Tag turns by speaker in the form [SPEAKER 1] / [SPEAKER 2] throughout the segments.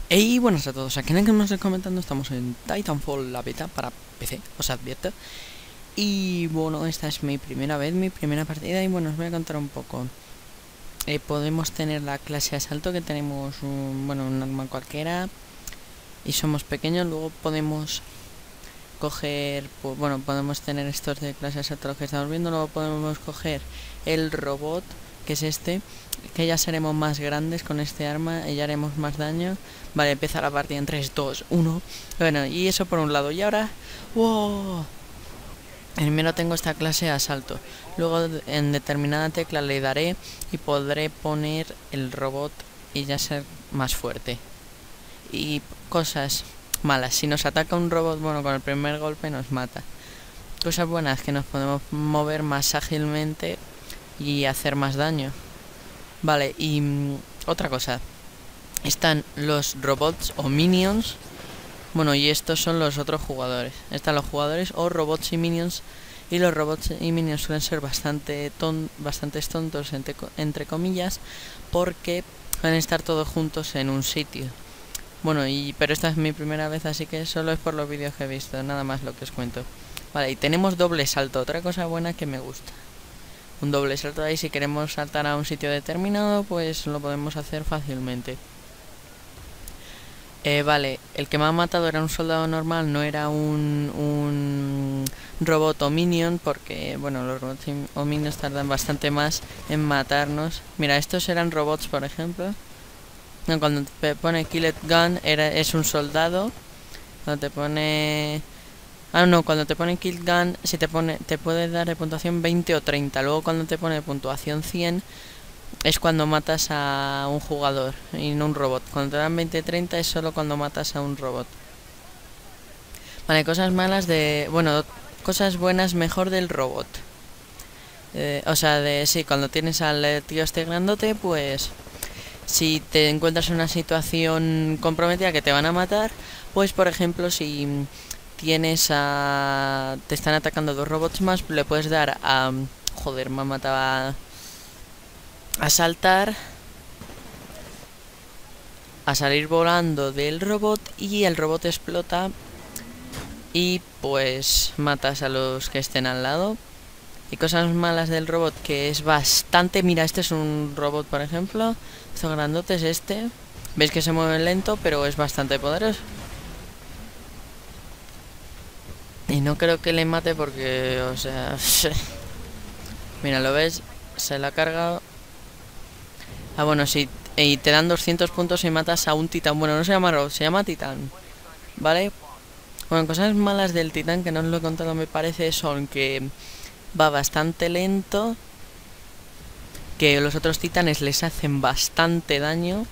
[SPEAKER 1] Hey, buenas a todos, aquí en el que nos estoy comentando estamos en Titanfall, la beta para PC, os advierto. Y bueno, esta es mi primera vez, mi primera partida y bueno, os voy a contar un poco. Podemos tener la clase de asalto, que tenemos un arma cualquiera y somos pequeños. Luego podemos coger, podemos tener estos de clase de asalto los que estamos viendo. Luego podemos coger el robot, que es este, que ya seremos más grandes con este arma y ya haremos más daño. Vale, empieza la partida en 3, 2, 1. Bueno, y eso por un lado. Y ahora, ¡wow! Primero tengo esta clase de asalto. Luego en determinada tecla le daré y podré poner el robot y ya ser más fuerte. Y cosas malas: si nos ataca un robot, bueno, con el primer golpe nos mata. Cosas buenas: que nos podemos mover más ágilmente y hacer más daño. Vale, y otra cosa: están los robots o minions. Bueno, y estos son los otros jugadores. Están los jugadores o robots y minions. Y los robots y minions suelen ser bastantes tontos, entre comillas, porque van a estar todos juntos en un sitio. Bueno, pero esta es mi primera vez, así que solo es por los vídeos que he visto, nada más lo que os cuento. Vale, y tenemos doble salto, otra cosa buena que me gusta. Un doble salto ahí, si queremos saltar a un sitio determinado, pues lo podemos hacer fácilmente. Vale, el que me ha matado era un soldado normal, no era un robot o minion, porque, bueno, los robots o minions tardan bastante más en matarnos. Mira, estos eran robots, por ejemplo. No, cuando te pone Killed Gun es un soldado. Cuando te pone... Ah, no, cuando te pone Killed Gun, si te puede dar de puntuación 20 o 30. Luego cuando te pone puntuación 100... es cuando matas a un jugador y no un robot. Cuando te dan 20-30 es solo cuando matas a un robot. Vale, cosas malas de... Bueno, cosas buenas mejor del robot. O sea, sí, cuando tienes al tío este grandote, pues... si te encuentras en una situación comprometida que te van a matar, pues por ejemplo, si tienes a... te están atacando dos robots más, le puedes dar a... Joder, me mataba... a saltar, a salir volando del robot y el robot explota y pues matas a los que estén al lado. Y cosas malas del robot, que es bastante... Mira, este es un robot, por ejemplo. Estos grandotes, este. Veis que se mueve lento, pero es bastante poderoso. Y no creo que le mate porque, o sea... Mira, ¿lo ves? Se la ha cargado. Ah, bueno, sí. Y te dan 200 puntos y matas a un titán. Bueno, no se llama robot, se llama titán. ¿Vale? Bueno, cosas malas del titán, que no os lo he contado, me parece, son que va bastante lento, que los otros titanes les hacen bastante daño.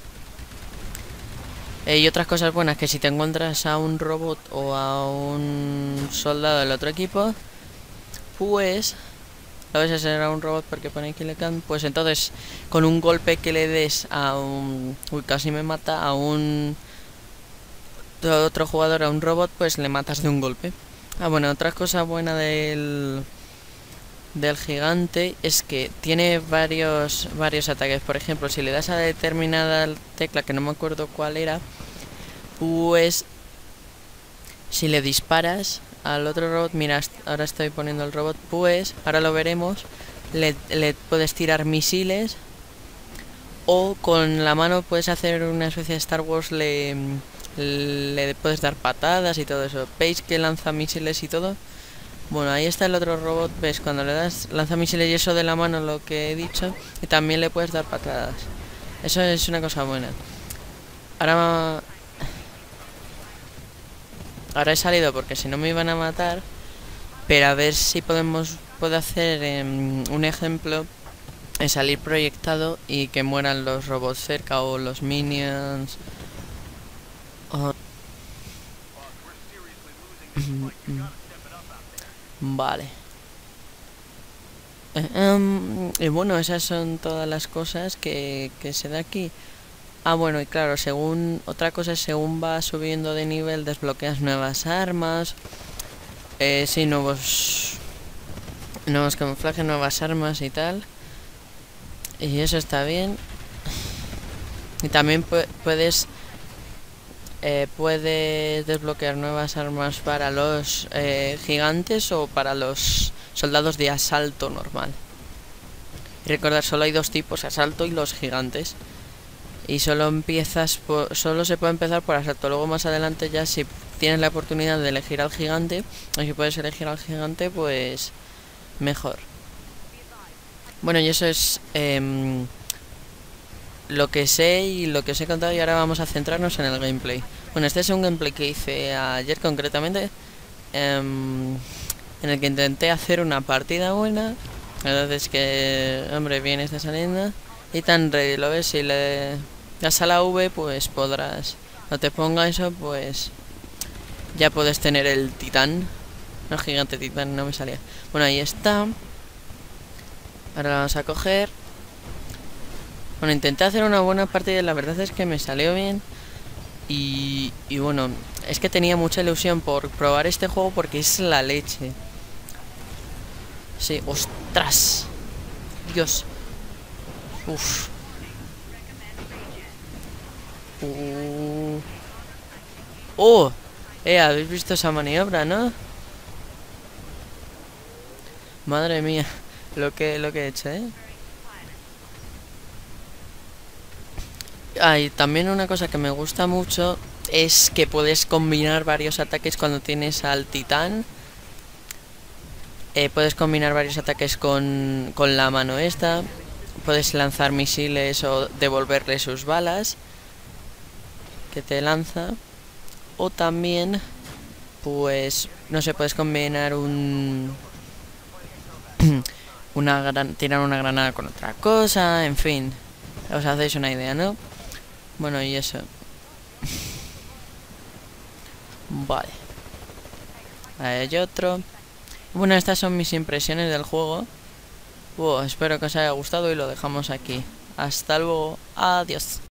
[SPEAKER 1] Y otras cosas buenas: que si te encuentras a un robot o a un soldado del otro equipo, pues... a veces será un robot porque pone Kill Can, pues entonces con un golpe que le des a un... Uy, casi me mata a un... otro jugador, a un robot, pues le matas de un golpe. Ah, bueno, otra cosa buena del gigante es que tiene varios ataques. Por ejemplo, si le das a determinada tecla, que no me acuerdo cuál era, pues si le disparas al otro robot, mira, ahora estoy poniendo el robot, pues ahora lo veremos, le puedes tirar misiles, o con la mano puedes hacer una especie de Star Wars, le puedes dar patadas y todo eso. ¿Veis que lanza misiles y todo? Bueno, ahí está el otro robot, ¿ves? Cuando le das lanzamisiles y eso de la mano, lo que he dicho, y también le puedes dar patadas. Eso es una cosa buena. Ahora he salido porque si no me iban a matar, pero a ver si puedo hacer un ejemplo, en salir proyectado y que mueran los robots cerca o los minions. O... Vale. Y bueno, esas son todas las cosas que se da aquí. Ah, bueno, y claro, otra cosa es, según vas subiendo de nivel, desbloqueas nuevas armas. Sí, nuevos camuflajes, nuevas armas y tal. Y eso está bien. Y también puedes puedes desbloquear nuevas armas para los gigantes o para los soldados de asalto normal. Y recordar, solo hay dos tipos, asalto y los gigantes. Y solo se puede empezar por asalto. Luego más adelante ya, si tienes la oportunidad de elegir al gigante, o si puedes elegir al gigante, pues mejor. Bueno, y eso es lo que sé y lo que os he contado, y ahora vamos a centrarnos en el gameplay. Bueno, este es un gameplay que hice ayer concretamente, en el que intenté hacer una partida buena. La verdad es que, hombre, bien está saliendo. Y tan ready, lo ves, si le das a la V, pues podrás. No te ponga eso, pues ya puedes tener el titán. No, gigante titán, no me salía. Bueno, ahí está. Ahora la vamos a coger. Bueno, intenté hacer una buena partida y la verdad es que me salió bien. Y bueno, es que tenía mucha ilusión por probar este juego porque es la leche. Sí, ostras. Dios. Uff. Oh, habéis visto esa maniobra, ¿no? Madre mía, lo que he hecho, ¿eh? Y también una cosa que me gusta mucho es que puedes combinar varios ataques cuando tienes al titán. Puedes combinar varios ataques con la mano esta. Puedes lanzar misiles o devolverle sus balas que te lanza. O también, pues, no sé, puedes combinar tirar una granada con otra cosa, en fin. Os hacéis una idea, ¿no? Bueno, y eso. Vale. Hay otro. Bueno, estas son mis impresiones del juego. Espero que os haya gustado y lo dejamos aquí. Hasta luego. Adiós.